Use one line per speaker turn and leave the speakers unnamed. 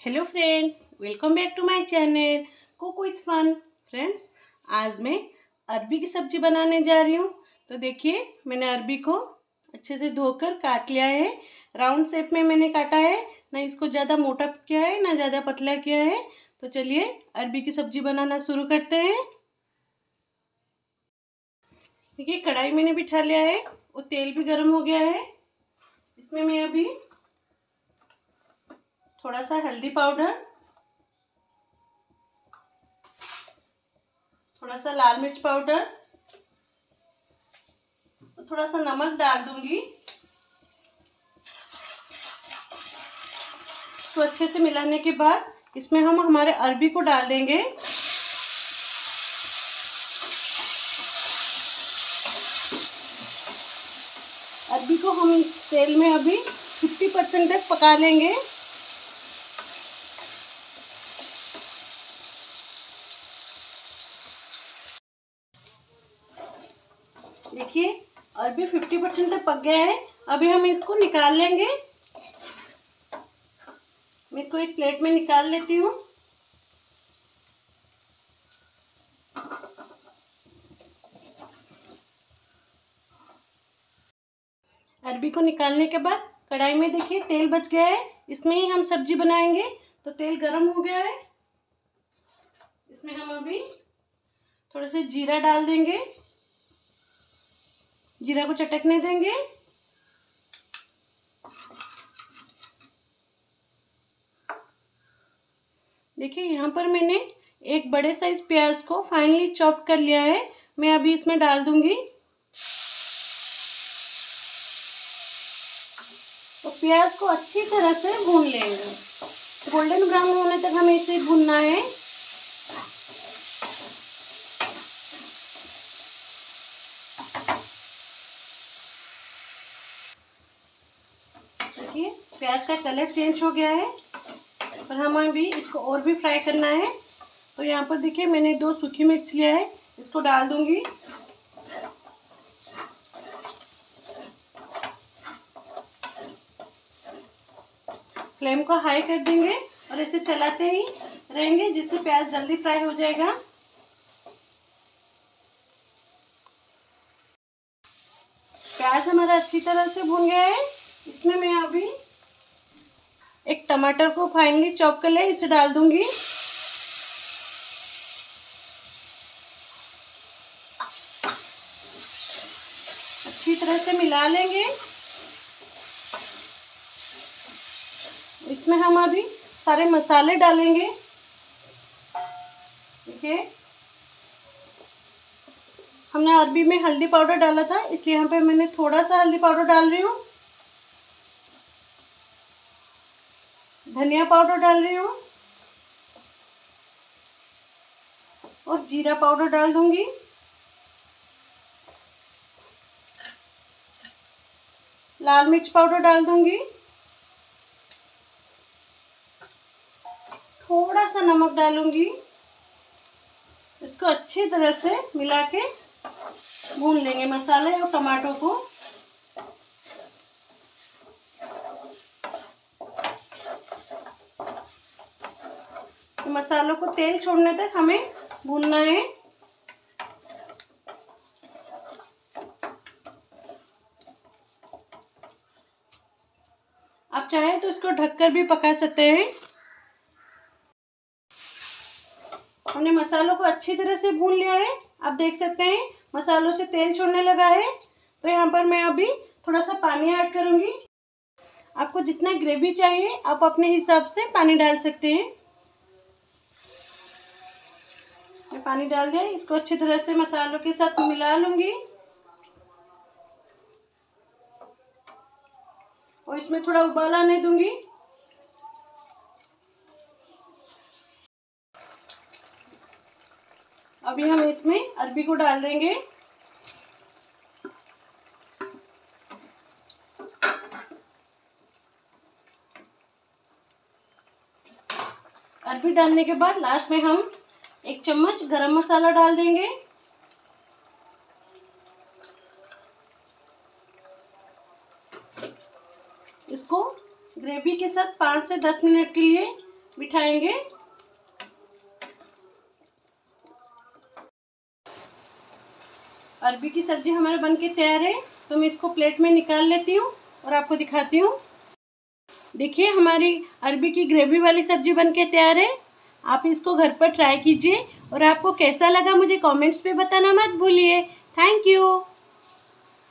Hello friends, welcome back to my channel cook with fun. Friends, आज मैं अरबी की सब्जी बनाने जा रही हूँ। तो देखिए, मैंने अरबी को अच्छे से धोकर काट लिया है। राउंड शेप में मैंने काटा है, ना इसको ज़्यादा मोटा किया है ना ज़्यादा पतला किया है। तो चलिए अरबी की सब्जी बनाना शुरू करते हैं। देखिए, कढ़ाई मैंने बिठा लिया है और तेल भी गर्म हो गया है। इसमें मैं अभी थोड़ा सा हल्दी पाउडर, थोड़ा सा लाल मिर्च पाउडर, थोड़ा सा नमक डाल दूंगी। तो अच्छे से मिलाने के बाद इसमें हम हमारे अरबी को डाल देंगे। अरबी को हम इस तेल में अभी 50% तक पका लेंगे। देखिए, अरबी 50% तक पक गया है। अभी हम इसको निकाल लेंगे। मैं इसको एक प्लेट में निकाल लेती हूँ। अरबी को निकालने के बाद कढ़ाई में देखिए तेल बच गया है। इसमें ही हम सब्जी बनाएंगे। तो तेल गरम हो गया है। इसमें हम अभी थोड़ा सा जीरा डाल देंगे। जीरा को चटकने देंगे। देखिए, यहाँ पर मैंने एक बड़े साइज प्याज को फाइनली चॉप कर लिया है। मैं अभी इसमें डाल दूंगी। तो प्याज को अच्छी तरह से भून लेंगे। गोल्डन ब्राउन होने तक हमें इसे भूनना है। देखिए, प्याज का कलर चेंज हो गया है और हमें अभी इसको और भी फ्राई करना है। तो यहाँ पर देखिए, मैंने 2 सूखी मिर्च लिया है, इसको डाल दूंगी। फ्लेम को हाई कर देंगे और इसे चलाते ही रहेंगे, जिससे प्याज जल्दी फ्राई हो जाएगा। प्याज हमारा अच्छी तरह से भून गया है। इसमें मैं अभी एक टमाटर को फाइनली चॉप कर लिया, इसे डाल दूंगी। अच्छी तरह से मिला लेंगे। इसमें हम अभी सारे मसाले डालेंगे। देखिए, हमने अरबी में हल्दी पाउडर डाला था, इसलिए यहाँ पे मैंने थोड़ा सा हल्दी पाउडर डाल रही हूँ। धनिया पाउडर डाल रही हूँ और जीरा पाउडर डाल दूंगी। लाल मिर्च पाउडर डाल दूंगी। थोड़ा सा नमक डालूंगी। इसको अच्छी तरह से मिला के भून लेंगे, मसाले और टमाटो को। मसालों को तेल छोड़ने तक हमें भूनना है। आप चाहें तो इसको ढककर भी पका सकते हैं। हमने मसालों को अच्छी तरह से भून लिया है। आप देख सकते हैं मसालों से तेल छोड़ने लगा है। तो यहाँ पर मैं अभी थोड़ा सा पानी ऐड करूंगी। आपको जितना ग्रेवी चाहिए आप अपने हिसाब से पानी डाल सकते हैं। मैं पानी डाल दिया। इसको अच्छी तरह से मसालों के साथ मिला लूंगी और इसमें थोड़ा उबाल आने दूंगी। अभी हम इसमें अरबी को डाल देंगे। अरबी डालने के बाद लास्ट में हम 1 चम्मच गरम मसाला डाल देंगे। इसको ग्रेवी के साथ 5 से 10 मिनट के लिए बिठाएंगे। अरबी की सब्जी हमारा बनके तैयार है, तो मैं इसको प्लेट में निकाल लेती हूँ और आपको दिखाती हूँ। देखिए हमारी अरबी की ग्रेवी वाली सब्जी बनके तैयार है। आप इसको घर पर ट्राई कीजिए और आपको कैसा लगा मुझे कमेंट्स पे बताना मत भूलिए। Thank you.